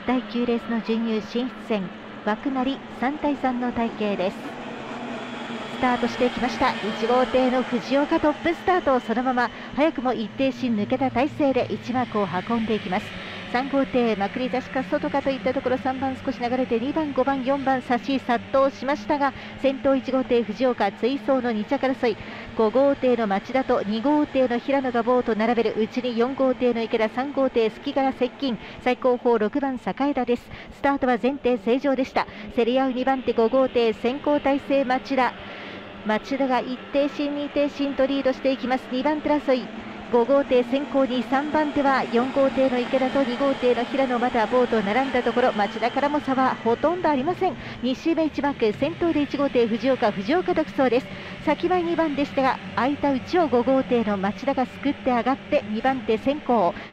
第9レースの準優進出戦、枠なり3対3の体系です。スタートしてきました。1号艇の藤岡トップスタート、そのまま早くも一定心抜けた体勢で1幕を運んでいきます。3号艇まくり出しか外かといったところ、3番少し流れて2番5番4番差し殺到しましたが、先頭1号艇藤岡追走の2着争い、5号艇の町田と2号艇の平野がボート並べるうちに4号艇の池田、3号艇隙から接近、最後方6番栄田です。スタートは前艇正常でした。競り合う2番手5号艇先行体制町田が1艇進2艇進とリードしていきます。2番手争い、5号艇先行に3番手は4号艇の池田と2号艇の平野、まだボート並んだところ、町田からも差はほとんどありません。2周目1幕、先頭で1号艇藤岡独走です。先は2番でしたが、空いた内を5号艇の町田がすくって上がって2番手先行、